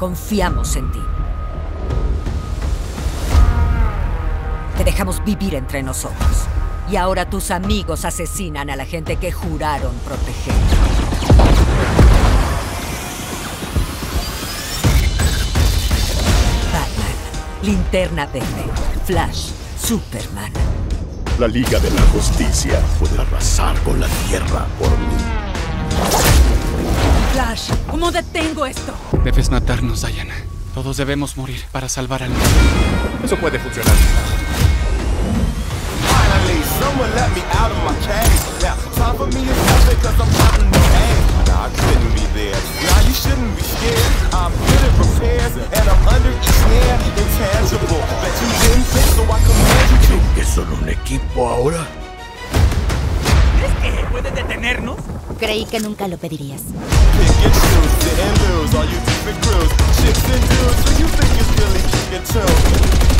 Confiamos en ti. Te dejamos vivir entre nosotros. Y ahora tus amigos asesinan a la gente que juraron proteger. Batman, Linterna Verde, Flash, Superman. La Liga de la Justicia puede arrasar con la tierra por mí. Flash, ¿cómo detengo esto? Debes matarnos, Diana. Todos debemos morir para salvar al mundo. Eso puede funcionar. Someone let me out of my cage. Now, time for me is nothing cause I'm counting no aim. Nah, I couldn't be there. Nah, you shouldn't be scared. I'm good at repairs and I'm under each snare. Intangible. Bet you didn't think so I command you to. ¿Que son un equipo ahora? ¿Crees que puede detenernos? Creí que nunca lo pedirías. Pick and choose, sit and lose. All you different crews, chicks and dudes. So you think it's really kicking too?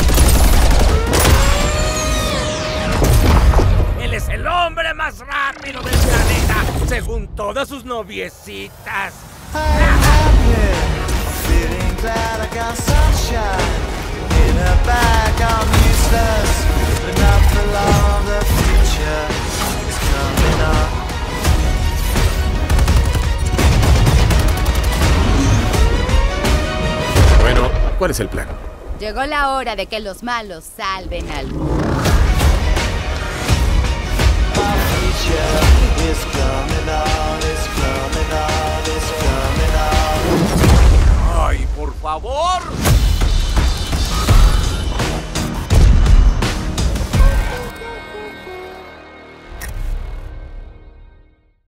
Él es el hombre más rápido del planeta, según todas sus noviecitas. Feeling glad I got sunshine in a bag. I'm useless, but not for long. The future is coming up. Bueno, ¿cuál es el plan? Llegó la hora de que los malos salven al mundo.